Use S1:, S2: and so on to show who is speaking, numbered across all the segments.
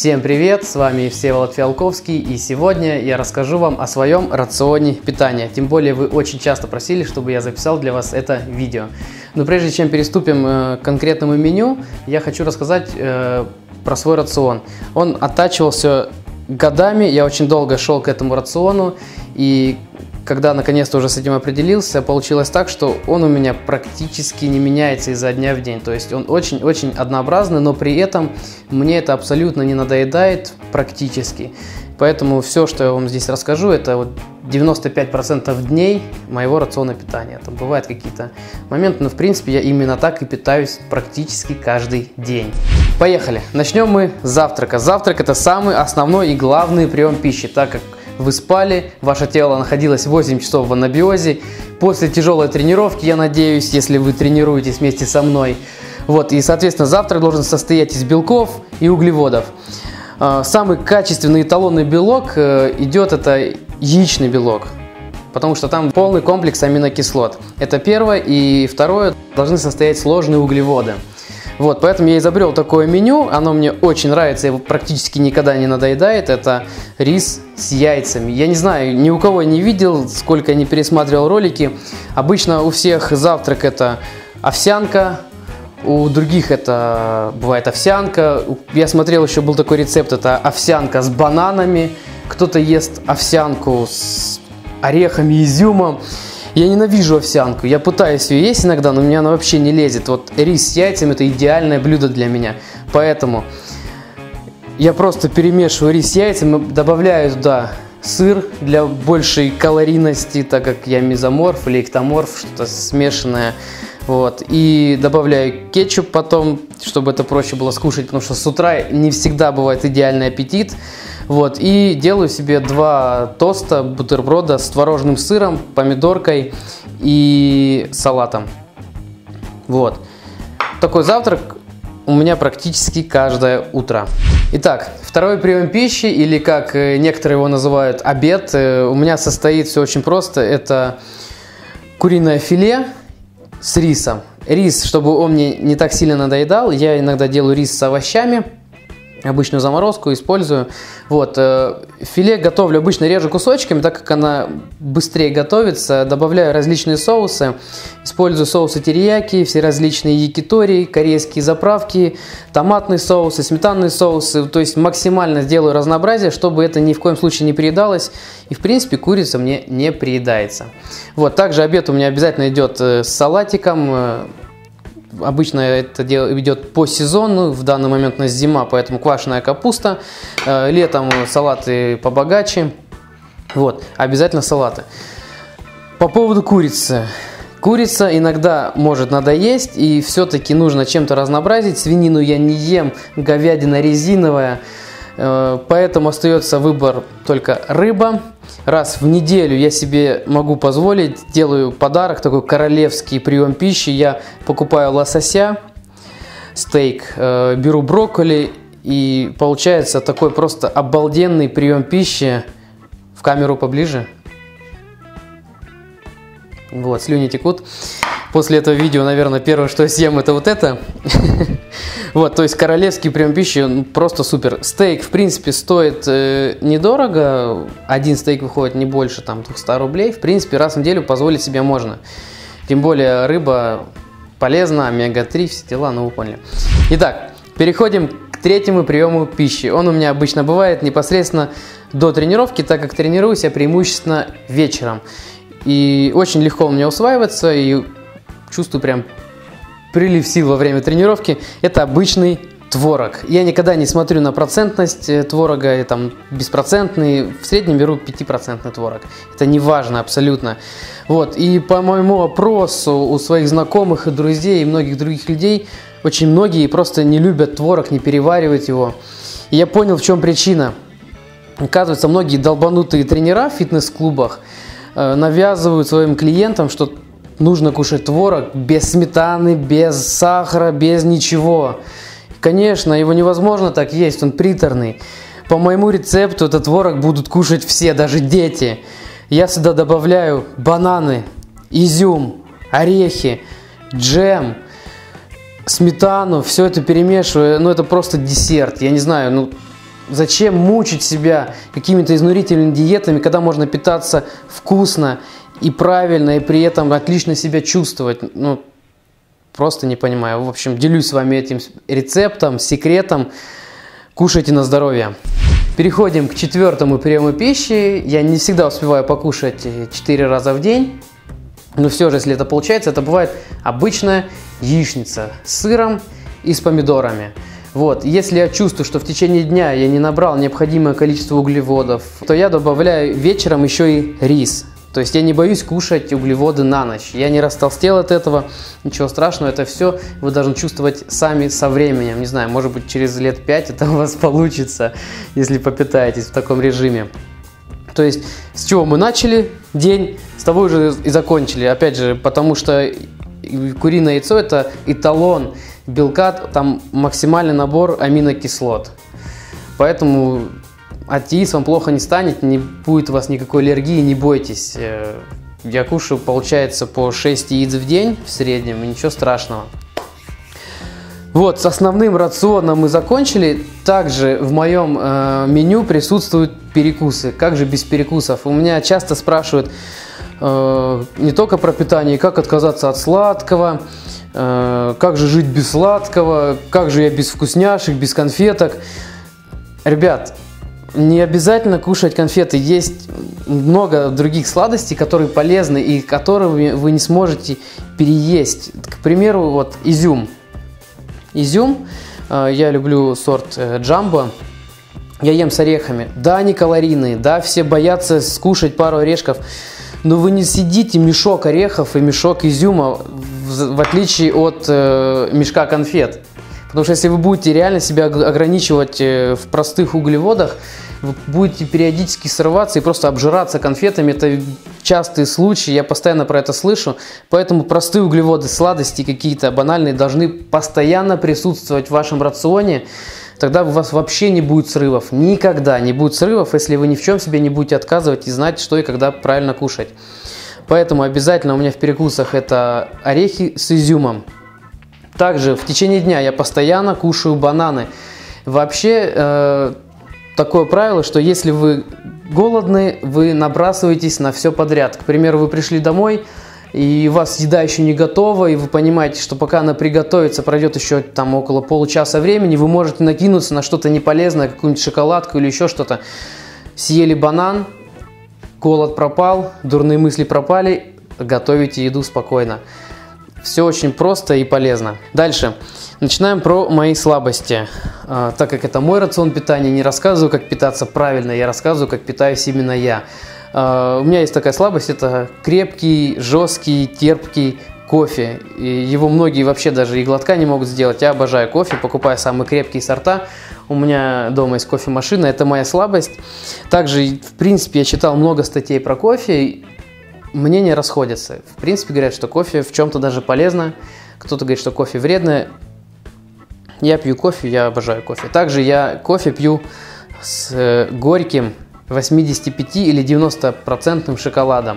S1: Всем привет, с вами Всеволод Фиалковский, и сегодня я расскажу вам о своем рационе питания. Тем более вы очень часто просили, чтобы я записал для вас это видео. Но прежде чем переступим к конкретному меню, я хочу рассказать про свой рацион. Он оттачивался годами, я очень долго шел к этому рациону, и когда наконец-то уже с этим определился, получилось так, что он у меня практически не меняется изо дня в день. То есть он очень-очень однообразный, но при этом мне это абсолютно не надоедает практически. Поэтому все, что я вам здесь расскажу, это вот 95% дней моего рациона питания. Там бывают какие-то моменты, но в принципе я именно так и питаюсь практически каждый день. Поехали! Начнем мы с завтрака. Завтрак — это самый основной и главный прием пищи, так как вы спали, ваше тело находилось 8 часов в анабиозе. После тяжелой тренировки, я надеюсь, если вы тренируетесь вместе со мной. Вот, и, соответственно, завтрак должен состоять из белков и углеводов. Самый качественный эталонный белок идет, это яичный белок, потому что там полный комплекс аминокислот. Это первое. И второе, должны состоять сложные углеводы. Вот, поэтому я изобрел такое меню, оно мне очень нравится, его практически никогда не надоедает. Это рис с яйцами. Я не знаю, ни у кого не видел, сколько я не пересматривал ролики. Обычно у всех завтрак это овсянка, у других это бывает овсянка. Я смотрел, еще был такой рецепт, это овсянка с бананами. Кто-то ест овсянку с орехами и изюмом. Я ненавижу овсянку, я пытаюсь ее есть иногда, но у меня она вообще не лезет. Вот рис с яйцами — это идеальное блюдо для меня. Поэтому я просто перемешиваю рис с яйцами, добавляю туда сыр для большей калорийности, так как я мезоморф или эктоморф, что-то смешанное. Вот. И добавляю кетчуп потом, чтобы это проще было скушать, потому что с утра не всегда бывает идеальный аппетит. Вот. И делаю себе 2 тоста, бутерброда с творожным сыром, помидоркой и салатом. Вот. Такой завтрак у меня практически каждое утро. Итак, второй прием пищи, или как некоторые его называют, обед, у меня состоит все очень просто. Это куриное филе с рисом. Рис, чтобы он мне не так сильно надоедал, я иногда делаю рис с овощами. Обычную заморозку использую. Вот, филе готовлю, обычно режу кусочками, так как она быстрее готовится. Добавляю различные соусы. Использую соусы терияки, все различные якитори, корейские заправки, томатные соусы, сметанные соусы. То есть максимально сделаю разнообразие, чтобы это ни в коем случае не переедалось. И в принципе курица мне не приедается. Вот, также обед у меня обязательно идет с салатиком. Обычно это дело идет по сезону, в данный момент у нас зима, поэтому квашеная капуста, летом салаты побогаче, вот, обязательно салаты. По поводу курицы. Курица иногда может надоесть, и все-таки нужно чем-то разнообразить. Свинину я не ем, говядина резиновая, поэтому остается выбор только рыба. Раз в неделю я себе могу позволить, делаю подарок, такой королевский прием пищи. Я покупаю лосося, стейк, беру брокколи, и получается такой просто обалденный прием пищи. В камеру поближе. Вот, слюни текут. После этого видео, наверное, первое, что я съем, это вот это. Вот, то есть королевский прием пищи просто супер. Стейк, в принципе, стоит недорого. Один стейк выходит не больше там 200 рублей. В принципе, раз в неделю позволить себе можно. Тем более рыба полезна, омега-3, все дела, ну вы поняли. Итак, переходим к третьему приему пищи. Он у меня обычно бывает непосредственно до тренировки, так как тренируюсь я преимущественно вечером. И очень легко у меня усваивается, и чувствую прям прилив сил во время тренировки. Это обычный творог. Я никогда не смотрю на процентность творога, там беспроцентный, в среднем беру 5% творог. Это не важно абсолютно. Вот. И по моему опросу у своих знакомых и друзей и многих других людей, очень многие просто не любят творог, не переваривают его. И я понял, в чем причина. Оказывается, многие долбанутые тренера в фитнес-клубах навязывают своим клиентам, что нужно кушать творог без сметаны, без сахара, без ничего. Конечно, его невозможно так есть, он приторный. По моему рецепту этот творог будут кушать все, даже дети. Я сюда добавляю бананы, изюм, орехи, джем, сметану, все это перемешиваю. Ну, это просто десерт. Я не знаю, ну, Зачем мучить себя какими-то изнурительными диетами, когда можно питаться вкусно и правильно, и при этом отлично себя чувствовать? Ну, просто не понимаю. В общем, делюсь с вами этим рецептом, секретом. Кушайте на здоровье. Переходим к 4-му приему пищи. Я не всегда успеваю покушать 4 раза в день. Но все же, если это получается, это бывает обычная яичница с сыром и с помидорами. Вот. Если я чувствую, что в течение дня я не набрал необходимое количество углеводов, то я добавляю вечером еще и рис. То есть я не боюсь кушать углеводы на ночь. Я не растолстел от этого, ничего страшного. Это все вы должны чувствовать сами со временем. Не знаю, может быть, через лет 5 это у вас получится, если попитаетесь в таком режиме. То есть с чего мы начали день, с того же и закончили. Опять же, потому что куриное яйцо – это эталон белка, там максимальный набор аминокислот. Поэтому от яиц вам плохо не станет, не будет у вас никакой аллергии, не бойтесь. Я кушаю, получается, по 6 яиц в день в среднем, и ничего страшного. Вот, с основным рационом мы закончили. Также в моем меню присутствуют перекусы. Как же без перекусов? У меня часто спрашивают не только про питание, как отказаться от сладкого, как же жить без сладкого, как же я без вкусняшек, без конфеток. Ребят, не обязательно кушать конфеты. Есть много других сладостей, которые полезны и которые вы не сможете переесть. К примеру, вот изюм. Изюм, я люблю сорт Джамбо, я ем с орехами. Да, они калорийные, да, все боятся скушать пару орешков, но вы не съедите мешок орехов и мешок изюма, в отличие от мешка конфет. Потому что если вы будете реально себя ограничивать в простых углеводах, вы будете периодически срываться и просто обжираться конфетами. Это частые случаи, я постоянно про это слышу. Поэтому простые углеводы, сладости какие-то банальные должны постоянно присутствовать в вашем рационе. Тогда у вас вообще не будет срывов. Никогда не будет срывов, если вы ни в чем себе не будете отказывать и знать, что и когда правильно кушать. Поэтому обязательно у меня в перекусах это орехи с изюмом. Также в течение дня я постоянно кушаю бананы. Вообще такое правило, что если вы голодны, вы набрасываетесь на все подряд. К примеру, вы пришли домой, и у вас еда еще не готова, и вы понимаете, что пока она приготовится, пройдет еще там около получаса времени, вы можете накинуться на что-то неполезное, какую-нибудь шоколадку или еще что-то. Съели банан, голод пропал, дурные мысли пропали, готовите еду спокойно. Все очень просто и полезно. Дальше. Начинаем про мои слабости. Так как это мой рацион питания, не рассказываю, как питаться правильно, я рассказываю, как питаюсь именно я. У меня есть такая слабость, это крепкий, жесткий, терпкий кофе. И его многие вообще даже и глотка не могут сделать. Я обожаю кофе, покупаю самые крепкие сорта. У меня дома есть кофемашина, это моя слабость. Также, в принципе, я читал много статей про кофе. Мнения расходятся. В принципе, говорят, что кофе в чем-то даже полезно. Кто-то говорит, что кофе вредно. Я пью кофе, я обожаю кофе. Также я кофе пью с горьким 85 или 90% шоколадом.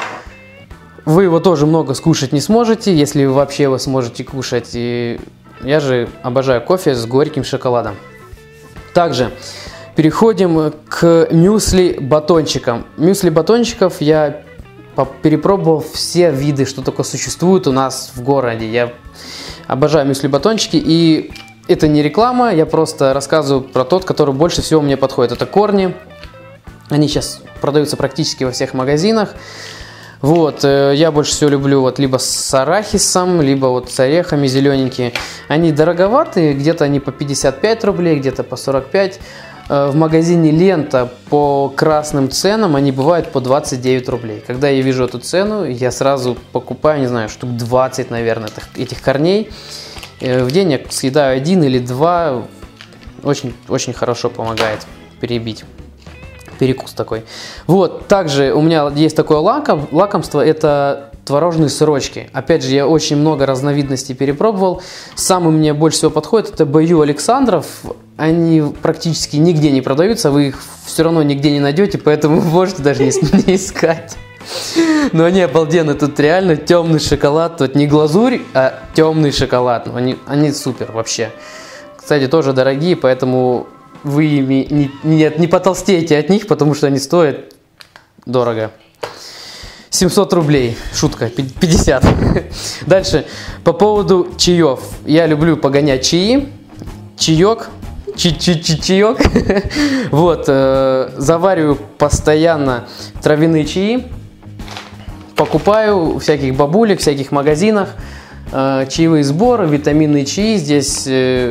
S1: Вы его тоже много скушать не сможете, если вы вообще его сможете кушать. И я же обожаю кофе с горьким шоколадом. Также переходим к мюсли-батончикам. Мюсли-батончиков я перепробовал все виды, что только существует у нас в городе. Я обожаю мюсли-батончики, и это не реклама, я просто рассказываю про тот, который больше всего мне подходит. Это корни, они сейчас продаются практически во всех магазинах. Вот, я больше всего люблю вот либо с арахисом, либо вот с орехами зелененькие. Они дороговатые, где-то они по 55 рублей, где-то по 45. В магазине «Лента» по красным ценам они бывают по 29 рублей. Когда я вижу эту цену, я сразу покупаю, не знаю, штук 20, наверное, этих корней. В день я съедаю 1 или 2. Очень хорошо помогает перебить. Перекус такой. Вот, также у меня есть такое лакомство, это творожные сырочки. Опять же, я очень много разновидностей перепробовал. Самый мне больше всего подходит, это Б.Ю. Александров. Они практически нигде не продаются, вы их все равно нигде не найдете, поэтому вы можете даже не искать. Но они обалденные, тут реально темный шоколад, тут не глазурь, а темный шоколад. Они супер вообще. Кстати, тоже дорогие, поэтому вы ими не потолстеете от них, потому что они стоят дорого. 700 рублей. Шутка, 50. Дальше, по поводу чаев. Я люблю погонять чаи. Чаек. Чаек. Вот, завариваю постоянно травяные чаи. Покупаю у всяких бабулек, в всяких магазинах. Чаевые сборы, витаминные чаи. Здесь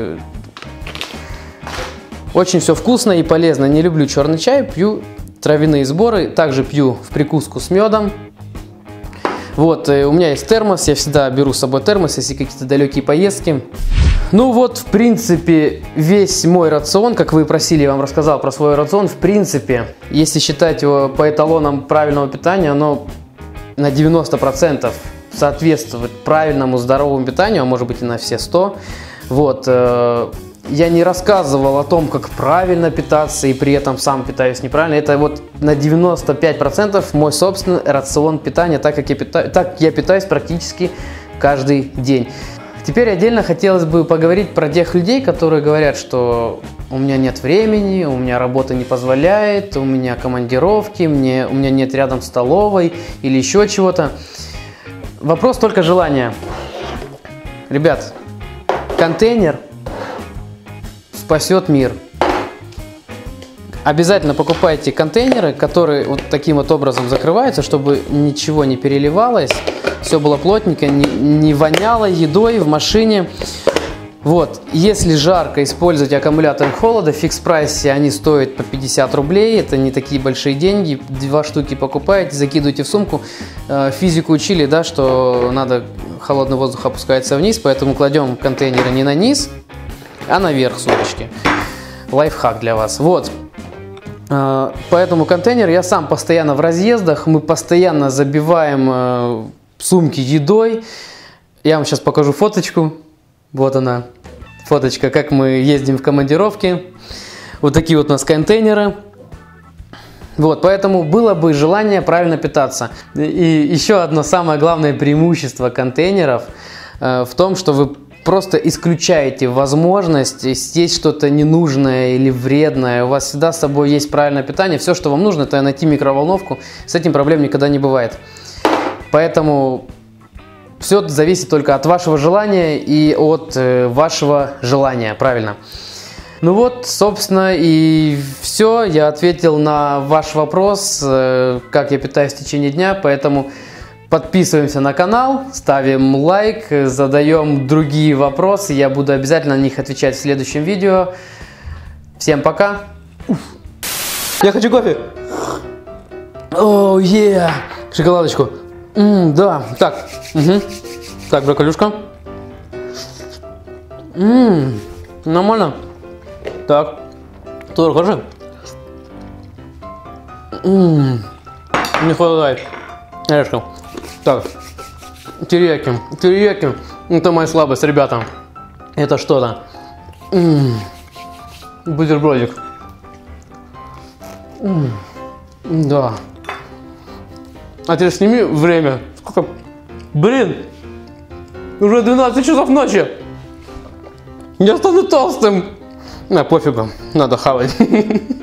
S1: очень все вкусно и полезно. Не люблю черный чай, пью травяные сборы. Также пью в прикуску с медом. Вот, у меня есть термос, я всегда беру с собой термос, если какие-то далекие поездки. Ну вот, в принципе, весь мой рацион, как вы просили, я вам рассказал про свой рацион. В принципе, если считать его по эталонам правильного питания, оно на 90% соответствует правильному здоровому питанию, а может быть и на все 100%. Вот, я не рассказывал о том, как правильно питаться, и при этом сам питаюсь неправильно. Это вот на 95% мой собственный рацион питания, так я питаюсь практически каждый день. Теперь отдельно хотелось бы поговорить про тех людей, которые говорят, что у меня нет времени, у меня работа не позволяет, у меня командировки, у меня нет рядом столовой или еще чего-то. Вопрос только желания. Ребят, контейнер спасет мир. Обязательно покупайте контейнеры, которые вот таким вот образом закрываются, чтобы ничего не переливалось, все было плотненько, не воняло едой в машине. Вот, если жарко, использовать аккумуляторы холода, в фикс-прайсе они стоят по 50 рублей, это не такие большие деньги, 2 штуки покупаете, закидываете в сумку. Физику учили, да, что надо холодный воздух опускается вниз, поэтому кладем контейнеры не на низ, а наверх сумочки. Лайфхак для вас. Вот. Поэтому контейнер я сам постоянно в разъездах, мы постоянно забиваем сумки едой. Я вам сейчас покажу фоточку. Вот она, фоточка, как мы ездим в командировки. Вот такие вот у нас контейнеры. Вот, поэтому было бы желание правильно питаться. И еще одно самое главное преимущество контейнеров в том, что вы просто исключаете возможность съесть что-то ненужное или вредное. У вас всегда с собой есть правильное питание. Все, что вам нужно, это найти микроволновку. С этим проблем никогда не бывает. Поэтому все зависит только от вашего желания и от вашего желания. Правильно. Ну вот, собственно, и все. Я ответил на ваш вопрос, как я питаюсь в течение дня. Поэтому подписываемся на канал, ставим лайк, задаем другие вопросы. Я буду обязательно на них отвечать в следующем видео. Всем пока. Я хочу кофе. Оу, yeah. Шоколадочку. Да, так. Так, брокколюшка. Нормально. Так. Тоже хорошо. Не хватает. Орешков. Так, терияки, это моя слабость, ребята. Это что-то. Бутербродик. Да. А теперь сними время. Сколько? Блин, уже 12 часов ночи. Я стану толстым. На, пофигу, надо хавать.